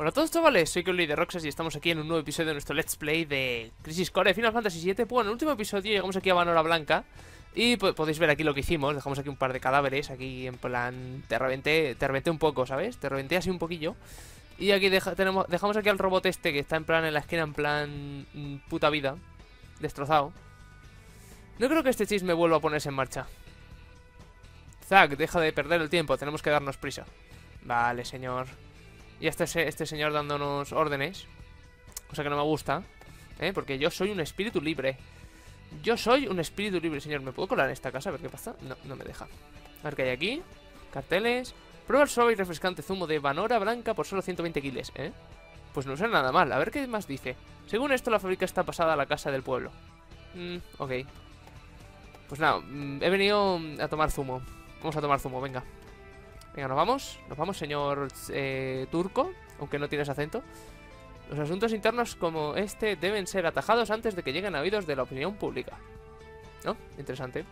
Hola a todos, chavales, soy Keuli de Roxas y estamos aquí en un nuevo episodio de nuestro Let's Play de Crisis Core Final Fantasy VII. Bueno, en el último episodio llegamos aquí a Vanora Blanca y podéis ver aquí lo que hicimos. Dejamos aquí un par de cadáveres, aquí en plan... Te reventé un poco, ¿sabes? Te reventé así un poquillo. Y aquí dejamos aquí al robot este que está en plan en la esquina, en plan... puta vida, destrozado. No creo que este chisme vuelva a ponerse en marcha. Zack, deja de perder el tiempo, tenemos que darnos prisa. Vale, señor. Y este señor dándonos órdenes, cosa que no me gusta, porque yo soy un espíritu libre. Yo soy un espíritu libre, señor. ¿Me puedo colar en esta casa? A ver qué pasa. No, no me deja. A ver qué hay aquí. Carteles. Prueba el suave y refrescante zumo de Vanora Blanca por solo 120 kilos, Pues no suena nada mal. A ver qué más dice. Según esto, la fábrica está pasada a la casa del pueblo. Ok. Pues nada, he venido a tomar zumo. Vamos a tomar zumo, venga. Venga, nos vamos, señor turco, aunque no tienes acento. Los asuntos internos como este deben ser atajados antes de que lleguen a oídos de la opinión pública. ¿No? Interesante.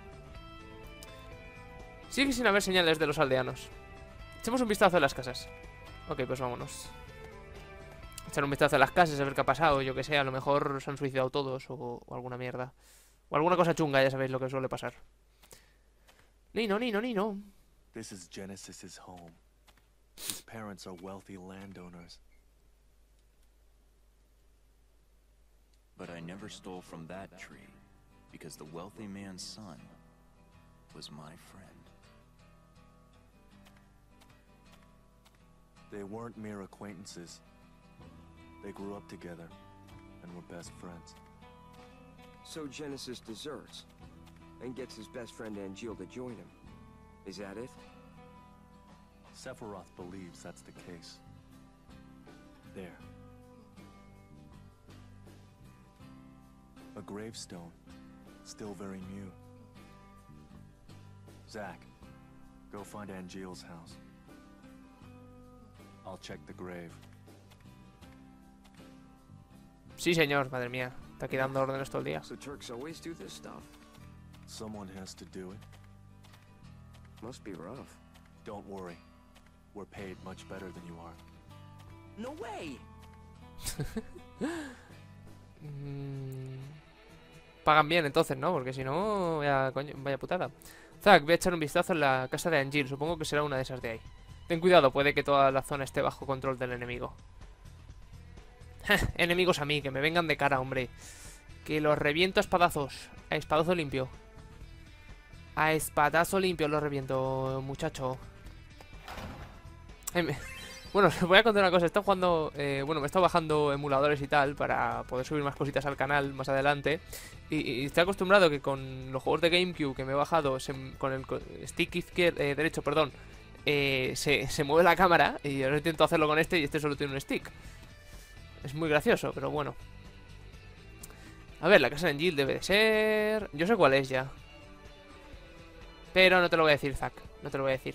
Sigue sin haber señales de los aldeanos. Echemos un vistazo a las casas. Ok, pues vámonos. Echar un vistazo a las casas, a ver qué ha pasado. Yo que sé, a lo mejor se han suicidado todos o alguna mierda. O alguna cosa chunga, ya sabéis lo que suele pasar. Ni no. This is Genesis's home. His parents are wealthy landowners. But I never stole from that tree, because the wealthy man's son was my friend. They weren't mere acquaintances. They grew up together and were best friends. So Genesis deserts and gets his best friend Angeal to join him. Is that it? Sephiroth believes that's the case. There. A gravestone. Still very new. Zack, go find Angeal's house. I'll check the grave. Sí, señor, madre mía. Está aquí dando órdenes todo el día. So Turks always do this stuff. Someone has to do it. Must be rough. Don't worry. We're paid much better than you are. No way! Pagan bien entonces, ¿no? Porque si no, vaya putada. Zack, voy a echar un vistazo en la casa de Angeal. Supongo que será una de esas de ahí. Ten cuidado, puede que toda la zona esté bajo control del enemigo. Enemigos a mí, que me vengan de cara, hombre. Que los reviento a espadazos. A espadazo limpio. A espadazo limpio los reviento, muchacho. Bueno, os voy a contar una cosa. He estado jugando... bueno, me he estado bajando emuladores y tal para poder subir más cositas al canal más adelante. Y estoy acostumbrado que con los juegos de GameCube que me he bajado con el stick derecho, perdón, se mueve la cámara. Y ahora intento hacerlo con este y este solo tiene un stick. Es muy gracioso, pero bueno. A ver, la casa de Angeal debe de ser... Yo sé cuál es ya. Pero no te lo voy a decir, Zack. No te lo voy a decir.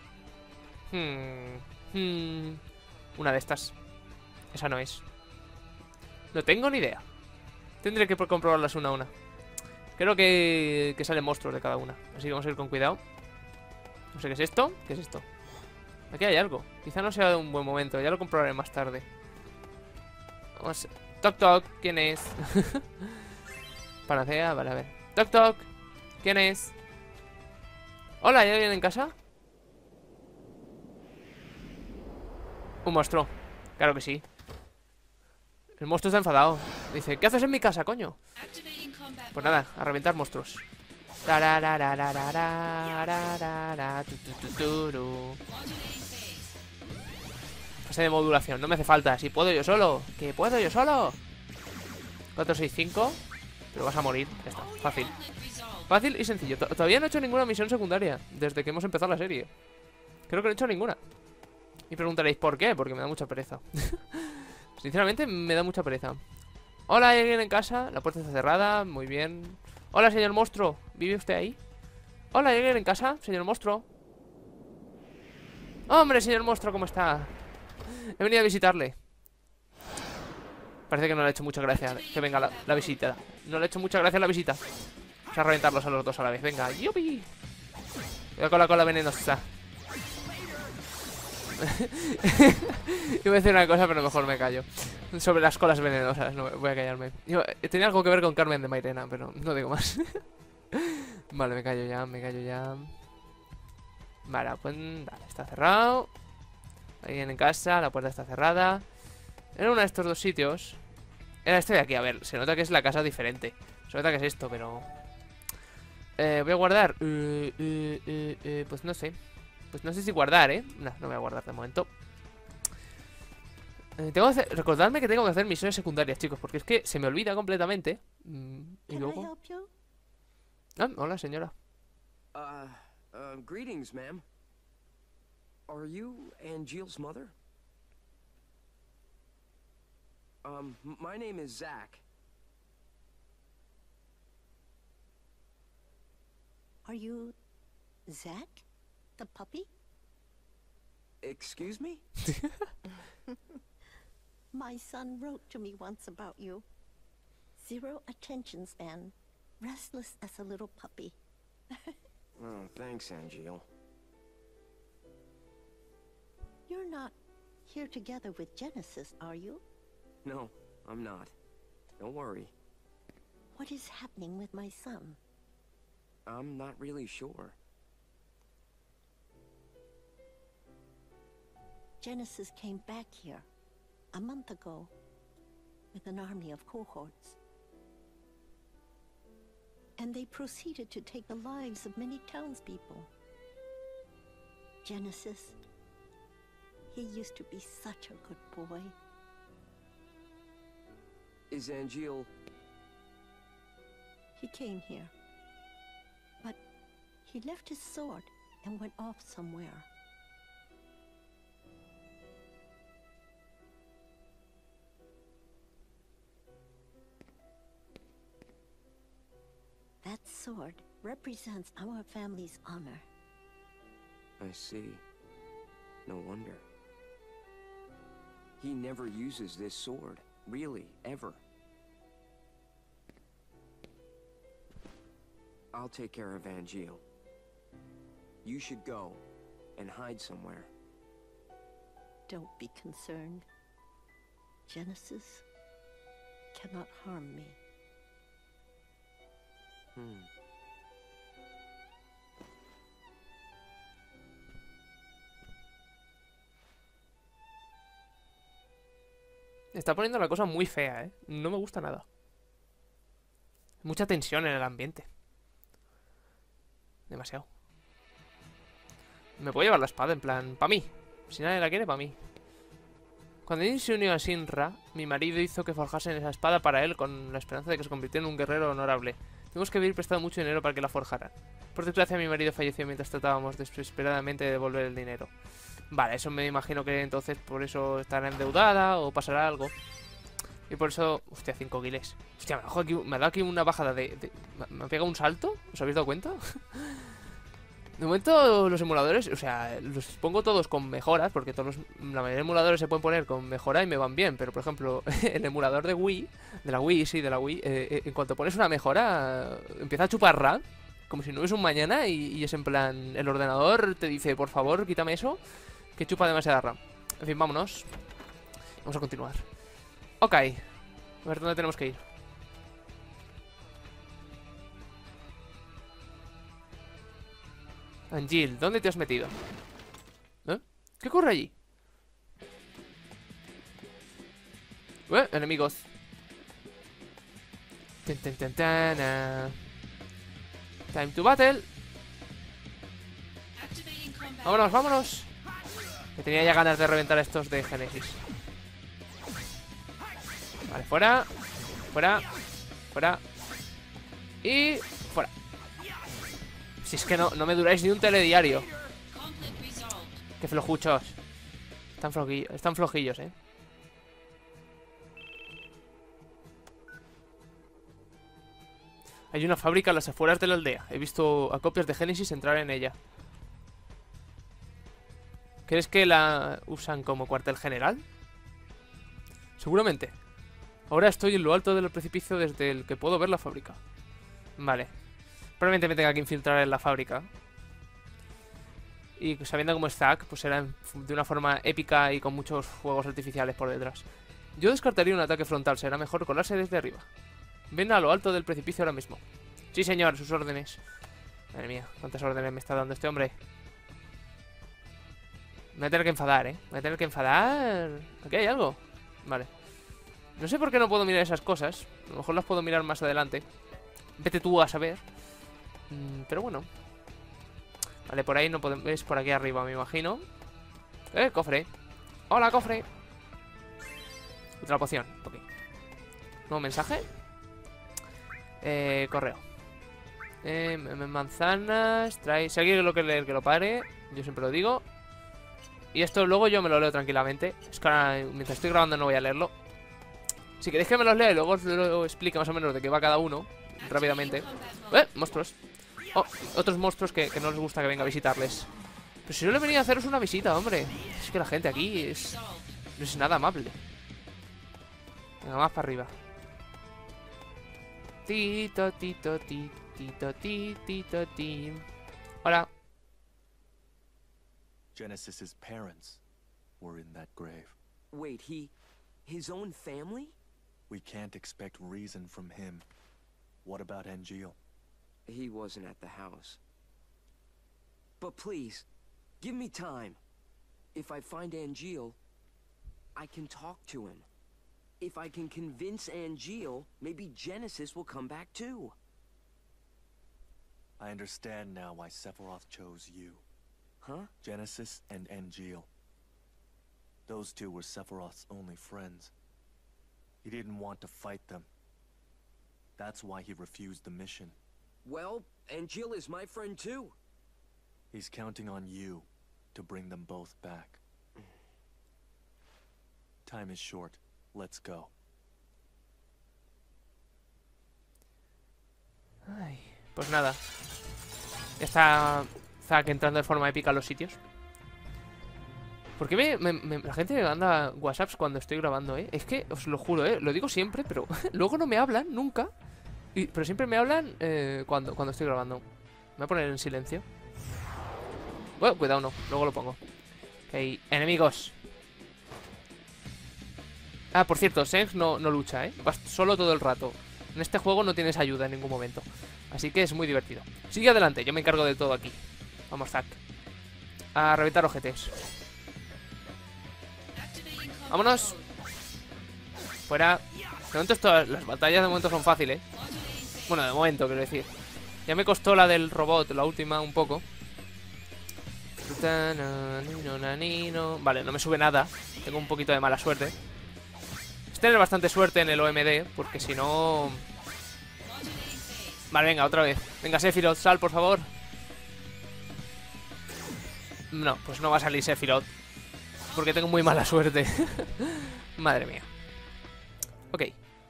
Una de estas. Esa no es. No tengo ni idea. Tendré que comprobarlas una a una. Creo que salen monstruos de cada una. Así que vamos a ir con cuidado. No sé qué es esto. ¿Qué es esto? Aquí hay algo. Quizá no sea un buen momento. Ya lo comprobaré más tarde. Vamos a... Toc toc. ¿Quién es? Panacea. Vale, a ver. Toc toc. ¿Quién es? Hola, ¿hay alguien en casa? Un monstruo. Claro que sí. El monstruo está enfadado. Dice, ¿qué haces en mi casa, coño? Pues nada, a reventar monstruos. Fase de modulación, no me hace falta. Si puedo yo solo. ¿Que puedo yo solo? 4, 6, 5. Pero vas a morir. Ya está, fácil. Fácil y sencillo. Todavía no he hecho ninguna misión secundaria desde que hemos empezado la serie. Creo que no he hecho ninguna. Y preguntaréis, ¿por qué? Porque me da mucha pereza. Sinceramente, me da mucha pereza. Hola, ¿hay alguien en casa? La puerta está cerrada, muy bien. Hola, señor monstruo, ¿vive usted ahí? Hola, ¿hay alguien en casa? Señor monstruo. Hombre, señor monstruo, ¿cómo está? He venido a visitarle. Parece que no le ha hecho mucha gracia que venga la visita. No le ha hecho mucha gracia la visita. Vamos a reventarlos a los dos a la vez. Venga, yupi. Voy con la cola venenosa. Iba a decir una cosa, pero mejor me callo. Sobre las colas venenosas, no, voy a callarme. Tenía algo que ver con Carmen de Mairena, pero no digo más. Vale, me callo ya, me callo ya. Vale, pues vale, está cerrado. Alguien en casa, la puerta está cerrada. Era uno de estos dos sitios. Era este de aquí, a ver, se nota que es la casa diferente. Se nota que es esto, pero... voy a guardar. Pues no sé. Pues no sé si guardar, ¿eh? No, no voy a guardar de momento. Tengo que hacer... Recordadme que tengo que hacer misiones secundarias, chicos, porque es que se me olvida completamente. Y luego... Ah, hola, señora. Greetings, ma'am. Are you Angeal's mother? My name is Zach. Are you Zach, the puppy? Excuse me? My son wrote to me once about you. 0 attention span, restless as a little puppy. Oh, thanks, Angeal. You're not here together with Genesis, are you? No, I'm not. Don't worry. What is happening with my son? I'm not really sure. Genesis came back here a month ago with an army of cohorts. And they proceeded to take the lives of many townspeople. Genesis, he used to be such a good boy. Is Angeal... He came here. But he left his sword and went off somewhere. That sword represents our family's honor. I see. No wonder. He never uses this sword. Really, ever. I'll take care of Angeal. You should go and hide somewhere. Don't be concerned. Genesis cannot harm me. Está poniendo la cosa muy fea, ¿eh? No me gusta nada. Mucha tensión en el ambiente. Demasiado. Me puedo llevar la espada, en plan, pa' mí. Si nadie la quiere, pa' mí. Cuando Jin se unió a Shinra, mi marido hizo que forjasen esa espada para él con la esperanza de que se convirtiera en un guerrero honorable. Tuvimos que haber prestado mucho dinero para que la forjaran. Por desgracia, mi marido falleció mientras tratábamos desesperadamente de devolver el dinero. Vale, eso me imagino que entonces por eso estará endeudada o pasará algo. Y por eso... Hostia, 5 kills. Hostia, me ha dado aquí una bajada de... ¿Me ha pegado un salto? ¿Os habéis dado cuenta? De momento los emuladores, o sea, los pongo todos con mejoras, porque la mayoría de emuladores se pueden poner con mejora y me van bien. Pero por ejemplo, el emulador de Wii, de la Wii, en cuanto pones una mejora, empieza a chupar RAM, como si no hubiese un mañana, y es en plan, el ordenador te dice, por favor, quítame eso, que chupa demasiada RAM. En fin, vámonos. Vamos a continuar. Ok, a ver dónde tenemos que ir. Angeal, ¿dónde te has metido? ¿Eh? ¿Qué ocurre allí? Enemigos. Time to battle. Vámonos, vámonos. Que tenía ya ganas de reventar a estos de Genesis. Vale, fuera. Fuera. Fuera. Y... fuera. Si es que no me duráis ni un telediario. Qué flojuchos. Están flojillos, eh. Hay una fábrica a las afueras de la aldea. He visto a copias de Genesis entrar en ella. ¿Crees que la usan como cuartel general? Seguramente. Ahora estoy en lo alto del precipicio desde el que puedo ver la fábrica. Vale. Probablemente me tenga que infiltrar en la fábrica. Y sabiendo cómo es Zack, pues será de una forma épica y con muchos fuegos artificiales por detrás. Yo descartaría un ataque frontal, será mejor colarse desde arriba. Ven a lo alto del precipicio ahora mismo. Sí, señor, sus órdenes. Madre mía, cuántas órdenes me está dando este hombre. Me voy a tener que enfadar, ¿eh? Me voy a tener que enfadar. Aquí hay algo. Vale. No sé por qué no puedo mirar esas cosas. A lo mejor las puedo mirar más adelante. Vete tú a saber. Pero bueno. Vale, por ahí no podemos... Es por aquí arriba, me imagino. Cofre. Hola, cofre. Otra poción, ok. Nuevo mensaje. Correo. Manzanas. Trae. Si alguien lo quiere leer, que lo pare. Yo siempre lo digo. Y esto luego yo me lo leo tranquilamente. Es que ahora, mientras estoy grabando, no voy a leerlo. Si queréis que me los lea y luego os lo explique más o menos de qué va cada uno rápidamente. Monstruos. Oh, otros monstruos que no les gusta que venga a visitarles. Pero si yo le venía a haceros una visita, hombre. Es que la gente aquí no es nada amable. Venga, más para arriba. Tito, tito, tito, tito, tito. Hola. Genesis's parents were in that grave. Wait, his own family? We can't expect reason from him. What about Angeal? He wasn't at the house. But please, give me time. If I find Angeal, I can talk to him. If I can convince Angeal, maybe Genesis will come back too. I understand now why Sephiroth chose you. Huh? Genesis and Angeal. Those two were Sephiroth's only friends. He didn't want to fight them. That's why he refused the mission. Well, Angeal is my friend too. He's counting on you to bring them both back. Time is short. Let's go. Ay, pues nada. Ya está Zack entrando de forma épica a los sitios. ¿Por qué la gente me manda WhatsApps cuando estoy grabando, eh? Es que, os lo juro, lo digo siempre, pero luego no me hablan, nunca. Pero siempre me hablan cuando estoy grabando. Me voy a poner en silencio. Bueno, cuidado, no, luego lo pongo. Ok, enemigos. Ah, por cierto, Zeng no lucha, vas solo todo el rato. En este juego no tienes ayuda en ningún momento. Así que es muy divertido. Sigue adelante, yo me encargo de todo aquí. Vamos, Zack. A reventar ojetes. Vámonos. Fuera. De momento las batallas de momento son fáciles. Bueno, de momento, quiero decir. Ya me costó la del robot, la última, un poco. Vale, no me sube nada. Tengo un poquito de mala suerte. Es tener bastante suerte en el OMD, porque si no... Vale, venga, otra vez. Venga, Sephiroth, sal, por favor. No, pues no va a salir Sephiroth, porque tengo muy mala suerte. Madre mía. Ok.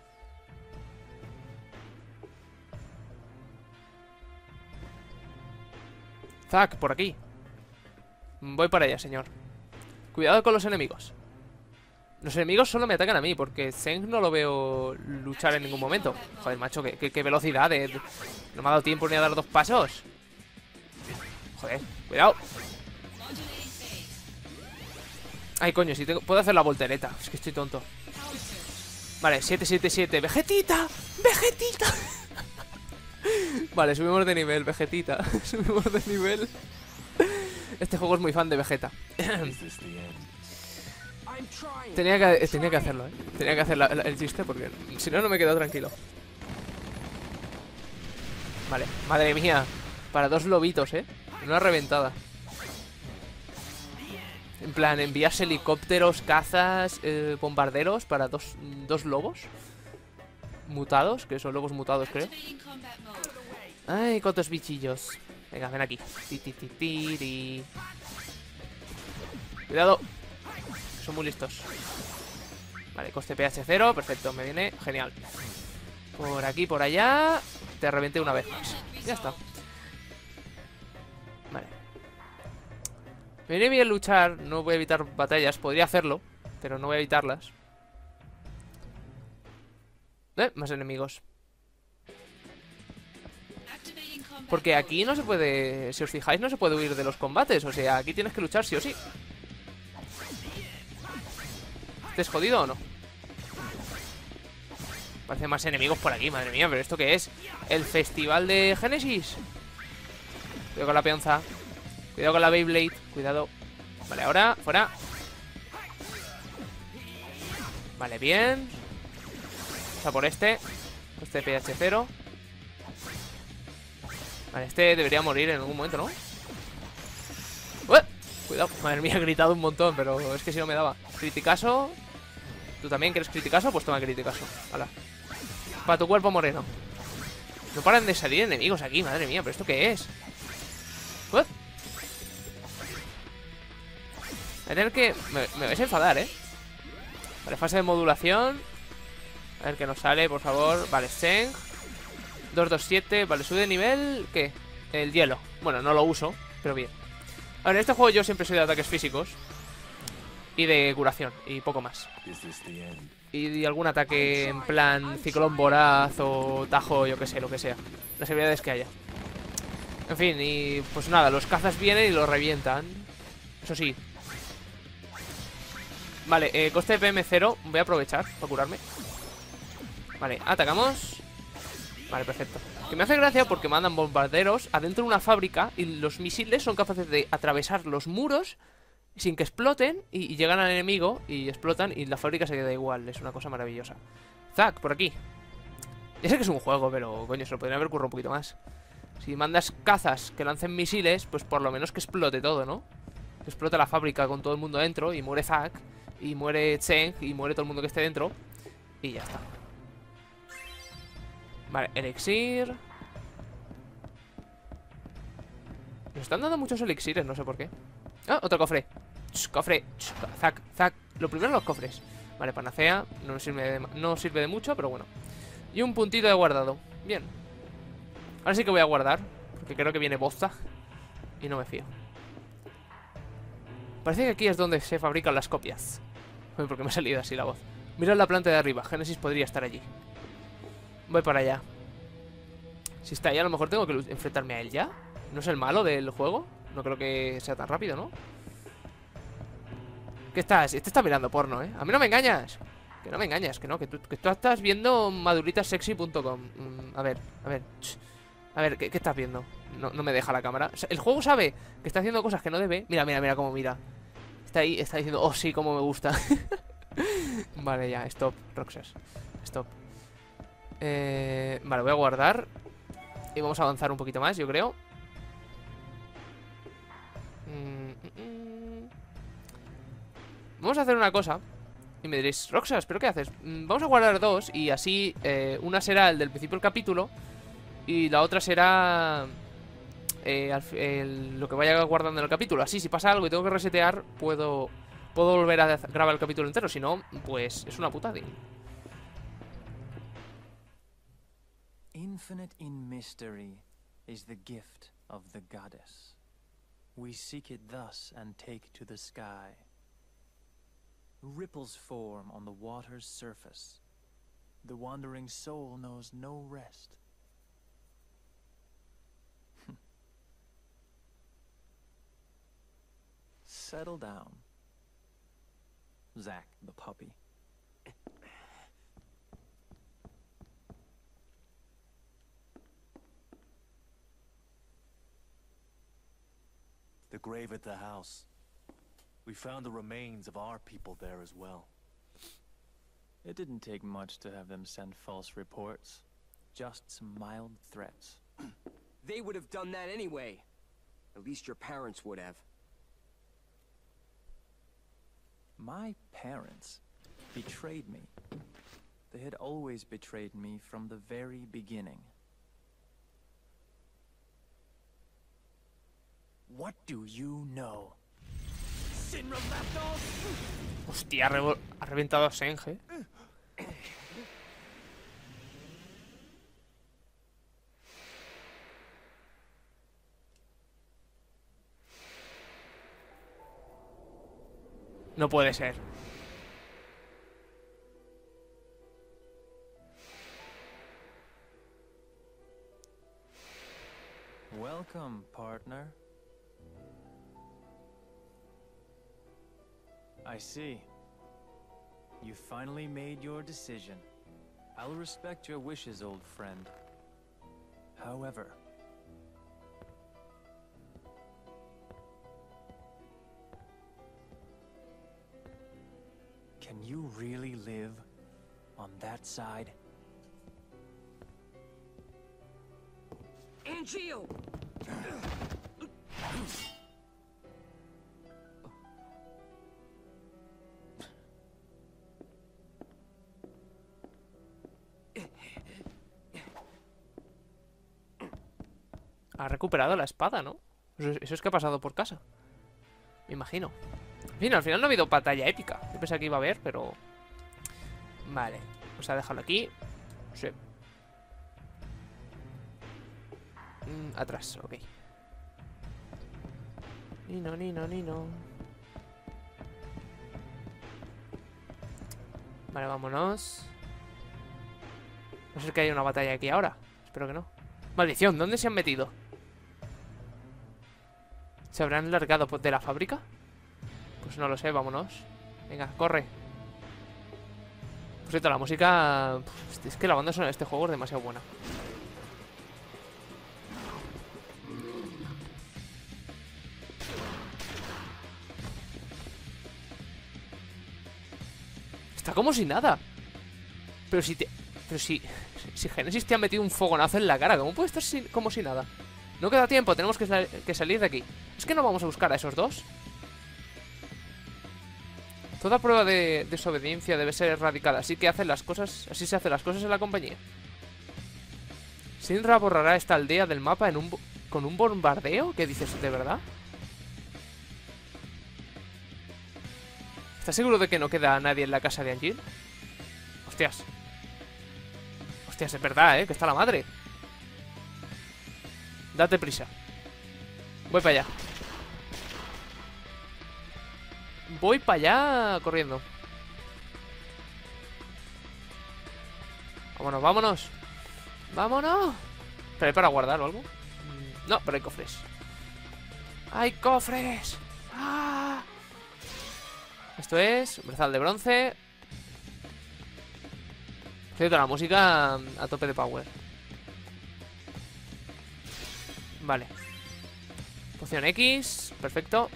Zack, por aquí. Voy para allá, señor. Cuidado con los enemigos. Los enemigos solo me atacan a mí, porque Zeng no lo veo luchar en ningún momento. Joder, macho, qué velocidad. No me ha dado tiempo ni a dar 2 pasos. Joder, cuidado. Ay, coño, si puedo hacer la voltereta. Es que estoy tonto. Vale, 777. ¡Vegetita! ¡Vegetita! Vale, subimos de nivel, Vegetita. Subimos de nivel. Este juego es muy fan de Vegeta. Tenía que hacerlo, Tenía que hacer el chiste porque si no, no me quedo tranquilo. Vale, madre mía. Para 2 lobitos, Una reventada. En plan, envías helicópteros, cazas, bombarderos para dos lobos mutados, que son lobos mutados, creo. Ay, cuántos bichillos. Venga, ven aquí. Cuidado. Son muy listos. Vale, coste pH 0. Perfecto, me viene genial. Por aquí, por allá. Te reventé una vez más. Ya está. Vale. Me viene bien luchar. No voy a evitar batallas. Podría hacerlo, pero no voy a evitarlas. Más enemigos. Porque aquí no se puede, si os fijáis, no se puede huir de los combates. O sea, aquí tienes que luchar sí o sí. ¿Estés jodido o no? Parece más enemigos por aquí, madre mía. ¿Pero esto qué es? ¿El festival de Génesis? Cuidado con la peonza. Cuidado con la Beyblade. Cuidado. Vale, ahora, fuera. Vale, bien. Vamos a por este. Este PH0. Vale, este debería morir en algún momento, ¿no? ¡Ué! Cuidado, madre mía, he gritado un montón. Pero es que si no me daba. Criticazo. ¿Tú también quieres criticazo? Pues toma criticazo. Hala. Para tu cuerpo moreno. No paran de salir enemigos aquí, madre mía. ¿Pero esto qué es? ¿What? Voy a tener que... Me vais a enfadar, ¿eh? Vale, fase de modulación. A ver qué nos sale, por favor. Vale, Seng 227, vale, sube de nivel. ¿Qué? El hielo. Bueno, no lo uso, pero bien. A ver, en este juego yo siempre soy de ataques físicos y de curación, y poco más. Is this the end? Y algún ataque en plan ciclón voraz o tajo, yo que sé, lo que sea. Las habilidades que haya. En fin, y pues nada, los cazas vienen y los revientan. Eso sí. Vale, coste de PM0. Voy a aprovechar para curarme. Vale, atacamos. Vale, perfecto. Que me hace gracia porque mandan bombarderos adentro de una fábrica y los misiles son capaces de atravesar los muros sin que exploten y llegan al enemigo y explotan y la fábrica se queda igual. Es una cosa maravillosa. Zack, por aquí. Ya sé que es un juego, pero coño, se lo podrían haber currado un poquito más. Si mandas cazas que lancen misiles, pues por lo menos que explote todo, ¿no? Que explote la fábrica con todo el mundo dentro y muere Zack y muere Cheng y muere todo el mundo que esté dentro y ya está. Vale, elixir. Nos están dando muchos elixires, no sé por qué. Ah, otro cofre. Cofre. Zack, Zack. Lo primero los cofres. Vale, panacea. No sirve de mucho, pero bueno. Y un puntito de guardado. Bien. Ahora sí que voy a guardar, porque creo que viene Boza y no me fío. Parece que aquí es donde se fabrican las copias. Porque me ha salido así la voz. Mirad la planta de arriba. Génesis podría estar allí. Voy para allá. Si está allá, a lo mejor tengo que enfrentarme a él ya. ¿No es el malo del juego? No creo que sea tan rápido, ¿no? ¿Qué estás? Este está mirando porno, ¿eh? A mí no me engañas. Que no me engañas, que no. Que tú estás viendo maduritasexy.com. A ver, a ver. A ver, ¿qué estás viendo? No me deja la cámara. O sea, el juego sabe que está haciendo cosas que no debe. Mira, mira, mira cómo mira. Está ahí, está diciendo, oh sí, cómo me gusta. Vale, ya, stop, Roxas. Stop. Vale, voy a guardar. Y vamos a avanzar un poquito más, yo creo. Vamos a hacer una cosa. Y me diréis, Roxas, ¿pero qué haces? Vamos a guardar dos. Y así, una será el del principio del capítulo y la otra será lo que vaya guardando en el capítulo. Así, si pasa algo y tengo que resetear, puedo volver a grabar el capítulo entero. Si no, pues es una putada. Infinite in mystery is the gift of the goddess. We seek it thus and take to the sky. Ripples form on the water's surface. The wandering soul knows no rest. Settle down, Zack the puppy. The grave at the house. We found the remains of our people there as well. It didn't take much to have them send false reports. Just some mild threats. They would have done that anyway. At least your parents would have. My parents betrayed me. They had always betrayed me from the very beginning. What do you know? Hostia, ha reventado a Senge. No puede ser. Welcome, partner. I see. You finally made your decision. I'll respect your wishes, old friend. However, can you really live on that side? Angeal! Ha recuperado la espada, ¿no? Eso es que ha pasado por casa. Me imagino. En fin, al final no ha habido batalla épica. Yo pensé que iba a haber, pero... Vale. Vamos a dejarlo aquí. Sí. Atrás, ok. Nino, nino, nino. Vale, vámonos. No sé que haya una batalla aquí ahora. Espero que no. Maldición, ¿dónde se han metido? ¿Se habrán largado de la fábrica? Pues no lo sé, vámonos. Venga, corre. Por cierto, la música... Es que la banda sonora de este juego es demasiado buena. Está como si nada. Pero si te... Pero si Genesis te ha metido un fogonazo en la cara, ¿cómo puede estar como si nada? No queda tiempo, tenemos que salir de aquí. ¿Es que no vamos a buscar a esos dos? Toda prueba de desobediencia debe ser erradicada, así se hacen las cosas en la compañía. Shinra borrará esta aldea del mapa con un bombardeo. ¿Qué dices, de verdad? ¿Estás seguro de que no queda nadie en la casa de Angeal? Hostias. Hostias, es verdad, que está la madre. Date prisa. Voy para allá. Voy para allá corriendo. Vámonos, vámonos. ¡Vámonos! ¿Pero hay para guardar o algo? No, pero hay cofres. ¡Hay cofres! ¡Ah! Esto es brazal de bronce. Por cierto, la música a tope de power. Vale. Poción X, perfecto.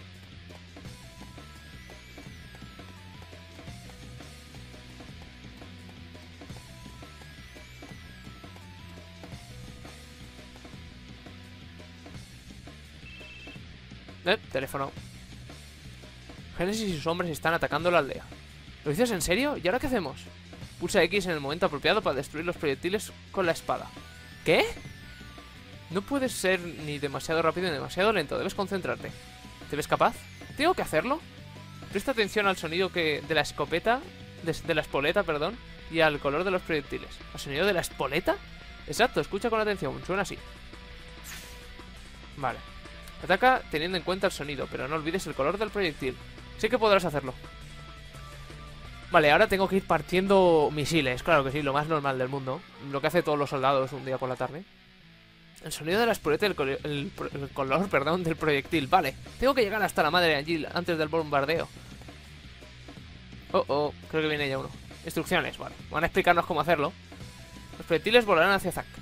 Teléfono. Genesis y sus hombres están atacando la aldea. ¿Lo dices en serio? ¿Y ahora qué hacemos? Pulsa X en el momento apropiado para destruir los proyectiles con la espada. ¿Qué? No puedes ser ni demasiado rápido ni demasiado lento. Debes concentrarte. ¿Te ves capaz? ¿Tengo que hacerlo? Presta atención al sonido de la escopeta... De la espoleta, perdón. Y al color de los proyectiles. ¿Al sonido de la espoleta? Exacto, escucha con atención. Suena así. Vale. Ataca teniendo en cuenta el sonido, pero no olvides el color del proyectil. Sé que podrás hacerlo. Vale, ahora tengo que ir partiendo misiles. Claro que sí, lo más normal del mundo. Lo que hace todos los soldados un día por la tarde. El sonido de la espoleta y el color, perdón, del proyectil. Vale, tengo que llegar hasta la madre de Angeal antes del bombardeo. Creo que viene ya uno. Instrucciones, vale. Van a explicarnos cómo hacerlo. Los proyectiles volarán hacia Zack.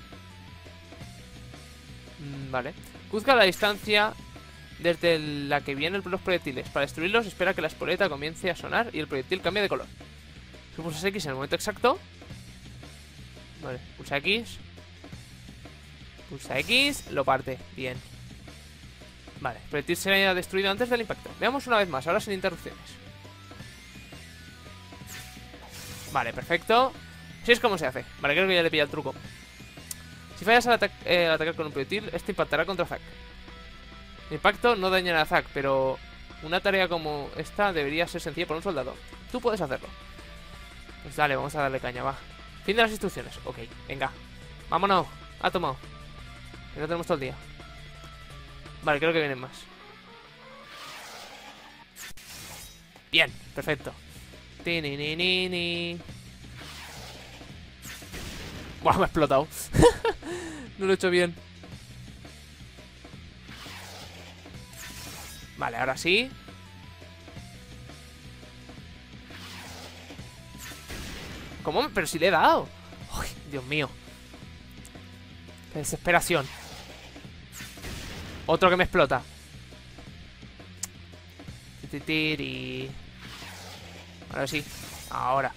Vale. Juzga la distancia desde la que vienen los proyectiles. Para destruirlos, espera que la espoleta comience a sonar y el proyectil cambie de color. Si pulsas X en el momento exacto. Vale, pulsa X. Pulsa X, lo parte. Bien. Vale, el proyectil será destruido antes del impacto. Veamos una vez más, ahora sin interrupciones. Vale, perfecto. Así es como se hace. Vale, creo que ya le pilla el truco. Si fallas al atacar con un proyectil, este impactará contra Zack. El impacto no dañará a Zack, pero una tarea como esta debería ser sencilla para un soldado. Tú puedes hacerlo. Pues dale, vamos a darle caña, va. Fin de las instrucciones. Ok, venga. Vámonos. Átomo. Que no tenemos todo el día. Vale, creo que vienen más. Bien, perfecto. Tininini. Buah, me ha explotado. No lo he hecho bien. Vale, ahora sí. ¿Cómo? Pero si le he dado. Uy, Dios mío. Qué desesperación. Otro que me explota. Titiri. Ahora sí. Ahora.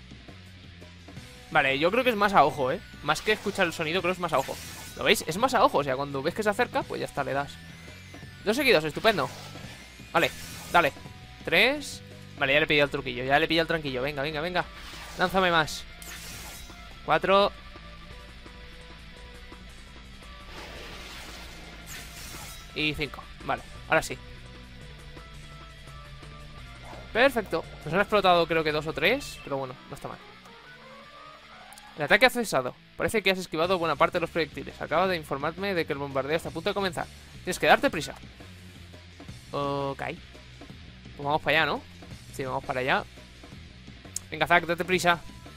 Vale, yo creo que es más a ojo, ¿eh? Más que escuchar el sonido, creo que es más a ojo. ¿Lo veis? Es más a ojo, o sea, cuando ves que se acerca, pues ya está, le das. 2 seguidos, estupendo. Vale, dale. 3. Vale, ya le he pillado el truquillo, ya le he pillado el tranquillo. Venga, venga, venga. Lánzame más. 4. Y 5. Vale, ahora sí. Perfecto. Nos han explotado creo que 2 o 3, pero bueno, no está mal. El ataque ha cesado. Parece que has esquivado buena parte de los proyectiles. Acaba de informarme de que el bombardeo está a punto de comenzar. Tienes que darte prisa. Ok. Pues vamos para allá, ¿no? Sí, vamos para allá. Venga, Zack, date prisa.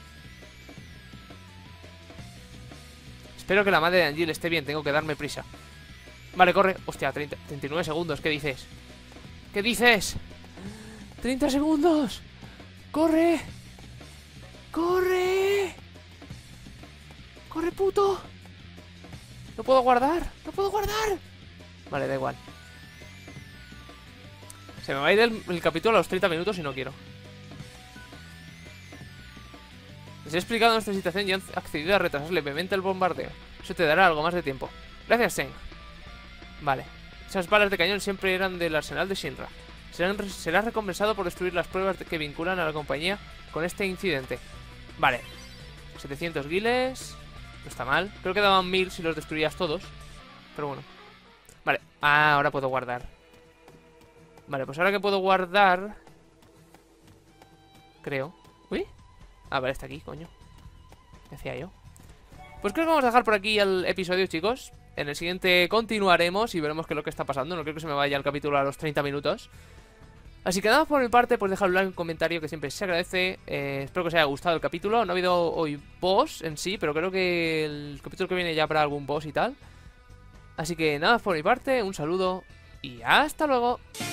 Espero que la madre de Angeal esté bien. Tengo que darme prisa. Vale, corre. Hostia, 39 segundos. ¿Qué dices? ¿Qué dices? 30 segundos. ¡Corre! ¡Corre! ¡Corre, puto! ¡No puedo guardar! ¡No puedo guardar! Vale, da igual. Se me va a ir el capítulo a los 30 minutos y no quiero. Les he explicado nuestra situación y han accedido a retrasar levemente el bombardeo. Eso te dará algo más de tiempo. Gracias, Sen. Vale. Esas balas de cañón siempre eran del arsenal de Shinra. Serás recompensado por destruir las pruebas que vinculan a la compañía con este incidente. Vale. 700 guiles. No está mal. Creo que daban 1000 si los destruías todos. Pero bueno. Vale. Ah, ahora puedo guardar. Vale, pues ahora que puedo guardar... Creo. Uy. Ah, vale, está aquí, coño. ¿Qué hacía yo? Pues creo que vamos a dejar por aquí el episodio, chicos. En el siguiente continuaremos y veremos qué es lo que está pasando. No creo que se me vaya el capítulo a los 30 minutos. Así que nada más por mi parte, pues dejad un like, un comentario que siempre se agradece. Espero que os haya gustado el capítulo. No ha habido hoy boss en sí, pero creo que el capítulo que viene ya habrá algún boss y tal. Así que nada más por mi parte, un saludo y hasta luego.